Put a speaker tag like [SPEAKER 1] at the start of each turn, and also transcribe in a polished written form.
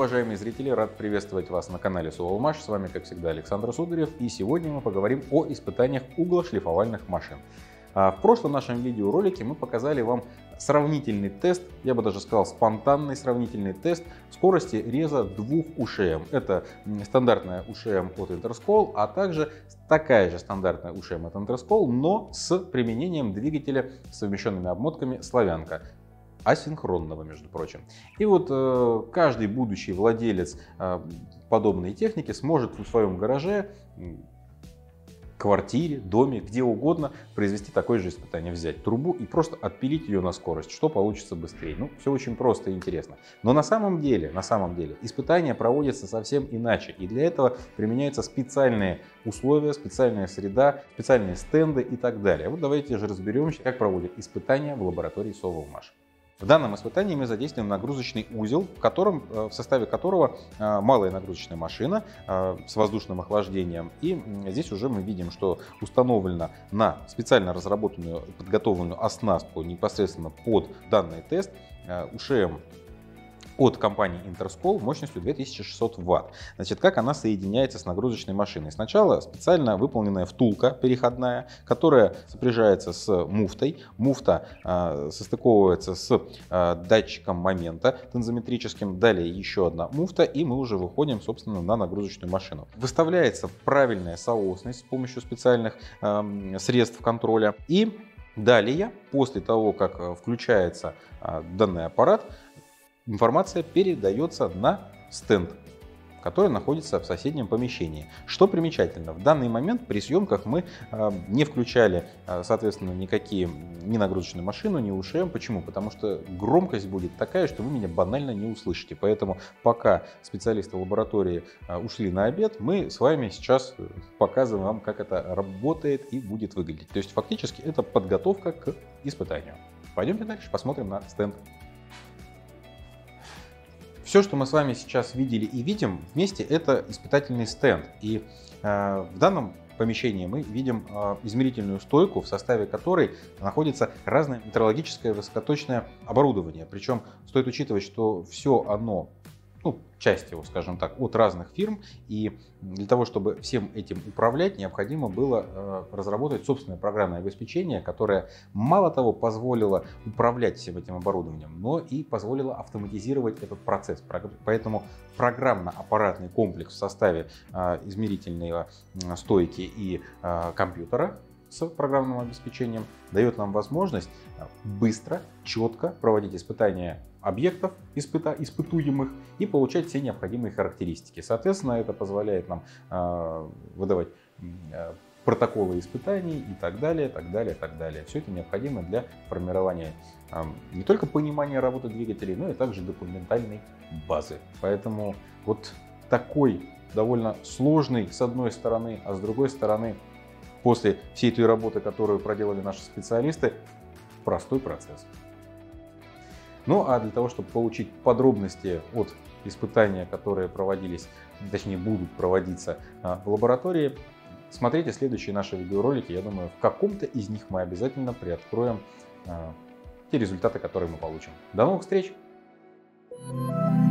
[SPEAKER 1] уважаемые зрители! Рад приветствовать вас на канале Соволмаш. С вами, как всегда, Александр Сударев. И сегодня мы поговорим о испытаниях углошлифовальных машин. В прошлом нашем видеоролике мы показали вам сравнительный тест, я бы даже сказал спонтанный сравнительный тест скорости реза двух УШМ. Это стандартная УШМ от Interscall, а также такая же стандартная УШМ от Interscall, но с применением двигателя с совмещенными обмотками «Славянка». Асинхронного, между прочим. И вот каждый будущий владелец подобной техники сможет в своем гараже, квартире, доме, где угодно произвести такое же испытание. Взять трубу и просто отпилить ее на скорость, что получится быстрее. Ну, все очень просто и интересно. Но на самом деле испытания проводятся совсем иначе. И для этого применяются специальные условия, специальная среда, специальные стенды и так далее. Вот давайте же разберемся, как проводят испытания в лаборатории Соволмаш. В данном испытании мы задействуем нагрузочный узел, в составе которого малая нагрузочная машина с воздушным охлаждением. И здесь уже мы видим, что установлена на специально разработанную, подготовленную оснастку непосредственно под данный тест УШМ от компании Interscall мощностью 2600 Вт. Значит, как она соединяется с нагрузочной машиной? Сначала специально выполненная втулка переходная, которая сопряжается с муфтой. Муфта состыковывается с датчиком момента тензометрическим. Далее еще одна муфта, и мы уже выходим, собственно, на нагрузочную машину. Выставляется правильная соосность с помощью специальных средств контроля. И далее, после того, как включается данный аппарат, информация передается на стенд, который находится в соседнем помещении. Что примечательно, в данный момент при съемках мы не включали, соответственно, ни нагрузочную машину, ни УШМ. Почему? Потому что громкость будет такая, что вы меня банально не услышите. Поэтому пока специалисты лаборатории ушли на обед, мы с вами сейчас показываем вам, как это работает и будет выглядеть. То есть фактически это подготовка к испытанию. Пойдемте дальше, посмотрим на стенд. Все, что мы с вами сейчас видели и видим вместе, это испытательный стенд. И в данном помещении мы видим измерительную стойку, в составе которой находится разное метрологическое высокоточное оборудование. Причем стоит учитывать, что все оно, часть его, скажем так, от разных фирм. И для того, чтобы всем этим управлять, необходимо было разработать собственное программное обеспечение, которое мало того позволило управлять всем этим оборудованием, но и позволило автоматизировать этот процесс. Поэтому программно-аппаратный комплекс в составе измерительной стойки и компьютера с программным обеспечением дает нам возможность быстро, четко проводить испытания объектов испытуемых и получать все необходимые характеристики. Соответственно, это позволяет нам выдавать протоколы испытаний и так далее, так далее, так далее. Все это необходимо для формирования не только понимания работы двигателей, но и также документальной базы. Поэтому вот такой довольно сложный с одной стороны, а с другой стороны, после всей той работы, которую проделали наши специалисты, простой процесс. Ну а для того, чтобы получить подробности от испытания, которые проводились, точнее будут проводиться в лаборатории, смотрите следующие наши видеоролики. Я думаю, в каком-то из них мы обязательно приоткроем те результаты, которые мы получим. До новых встреч!